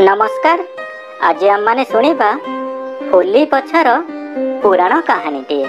नमस्कार। आज आम माने शुणिबा होली पछर पुराण कहानीटे।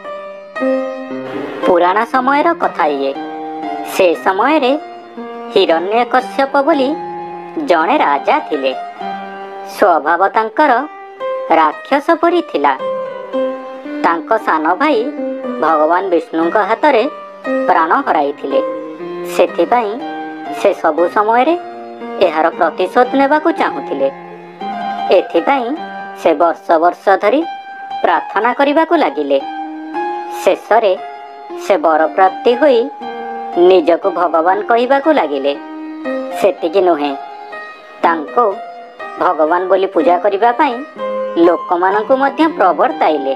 पुराण समयर कथा ये। से समय रे हिरण्यकश्यप बोली जणे राजा थिले। स्वभाव तांकर राक्षस परी थिला। तांको सान भाई भगवान विष्णुଙ୍କ हातरे प्राण हराइथिले। सेथिपाई से सबु समय रे एहार प्रतिशोध नेबाकू चाहुथिले। एथिपाई से वर्ष वर्ष धरी प्रार्थना करिबाकू लागिले। शेषरे से वर प्राप्ति होई निजको भगवान कहिबाकू लागिले। सेतिकी नुहे, तांको भगवान बोली पूजा करिबा पाई लोकमानंकु मध्य प्रवर्ताइले।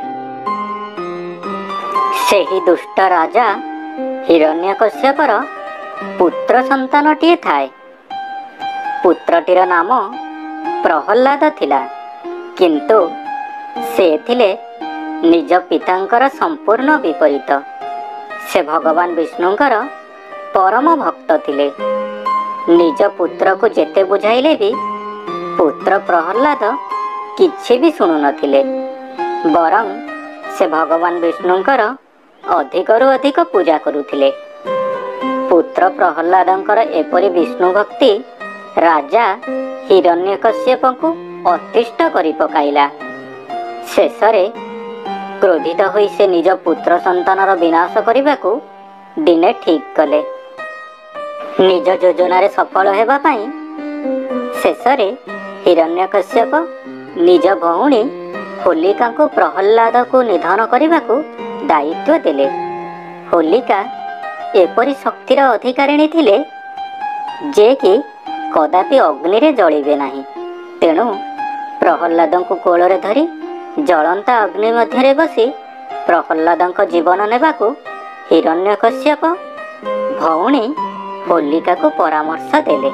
सेही दुष्ट राजा हिरण्यकश्यपर पुत्र संतानटिए थाए। पुत्रटीर नाम प्रहल्लाद थिला, किंतु से थिले निज पितांकर संपूर्ण विपरीत। से भगवान विष्णुंकर परम भक्त थिले। निज पुत्र को जेते बुझाइले भी पुत्र प्रहल्लाद किछि भी शुणु नथिले। बरं से भगवान विष्णुंकर अधिकरु अधिक पूजा करुथिले। पुत्र प्रहल्लादंकर एपरि विष्णु भक्ति राजा हिरण्यकश्यपଙ୍କୁ अतिष्ठ करि पकाइला। शेषरे क्रोधित होई से निज पुत्र संतानर विनाश करिबाकू दिने ठीक कले। निज योजनारे सफल हेबा पाई शेषरे हिरण्यकश्यप निज भौणी होलिकाଙ୍କୁ प्रहल्लादକୁ निधन करिबाकू दायित्व देले। होलिका एपरि शक्तिर अधिकारिणी थिले जे कि कदापि अग्नि रे जलिबे नाही। तेणु प्रहल्लादଙ୍କୁ कोଳରେ धरी जलंता अग्नि मध्यरे बसी प्रहल्लादଙ୍କ जीवन नेबाकू हिरण्यकश्यप भौणी होलिकाକୁ परामर्श देले।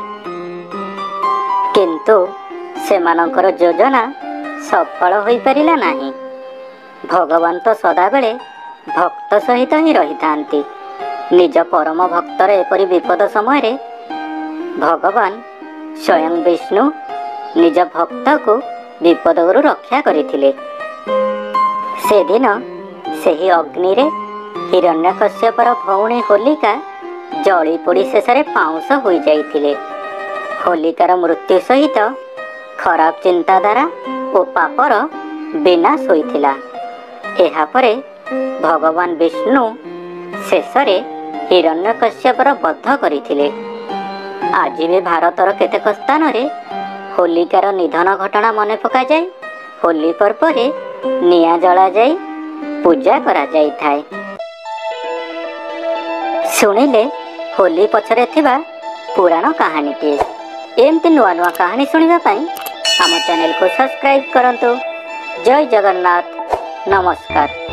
किंतु सेमानंकर योजना सफल होई परिला नाही। भगवान तो सदाबेले भक्त सहित ही रही थांती। निज परम भक्तर एपरि विपद समय रे भगवान स्वयं विष्णु निज भक्त को विपदरू रक्षा करथिले। से दिन सेही अग्नि रे हिरण्यकश्यपर भौणी होलिका जली पोड़ी शेषरे पाउंस होई जाइथिले। होलिकार मृत्यु सहित खराब चिंताधारा और पापर विनाश होइथिला। एहा परे भगवान विष्णु शेषरे हिरण्यकश्यपर वध करथिले। आज भी भारतर केतेक स्थान रे होलिकार निधन घटना मने पका जाए। होली पर्व रे निया जला जाए पूजा करा जाई थाए। सुनिले होली पछरे थिबा पुराण कहानीटे। एमती नुआ नुआ कहानी सुनिबा पाई आम चैनल को सब्सक्राइब करंतु। जय जगन्नाथ। नमस्कार।